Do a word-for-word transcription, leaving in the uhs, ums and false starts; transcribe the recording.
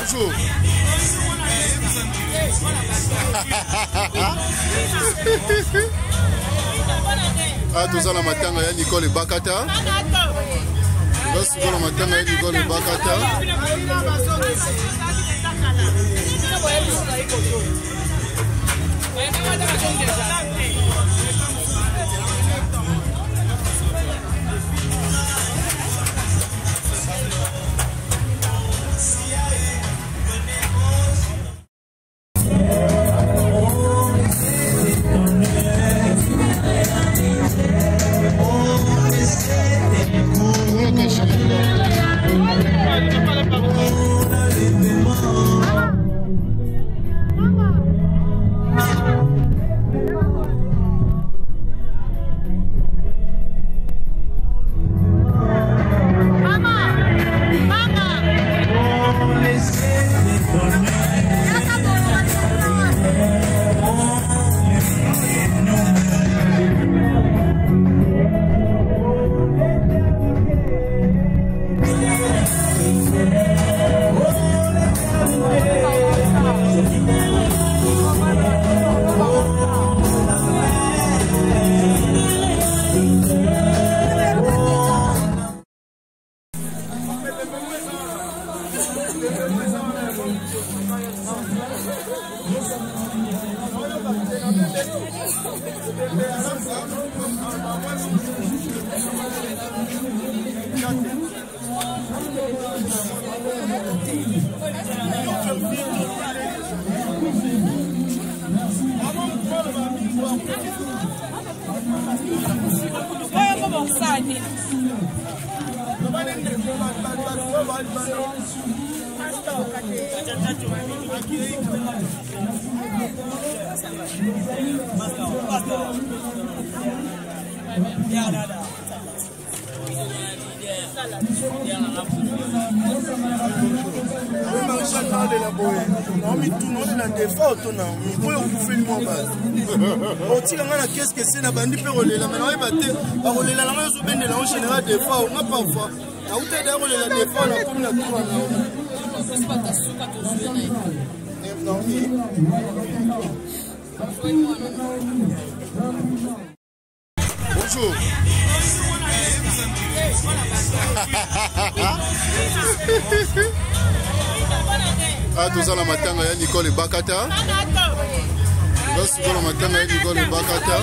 Bonjour. Ah, tout ça la matanga ya Nicole Bakata. Tout ça la matanga ya Nicole Bakata. Qu'est-ce que c'est la bande perolée la maintenant il va te parler la langue sur ben de la général des fois on a parfois a où t'es d'aller la des fois la comme la tour c'est pas ta souka to jouer non bonjour. Ah, tout ça la matanga ya Nicole Bakata. Tout ça la matanga ya Nicole Bakata.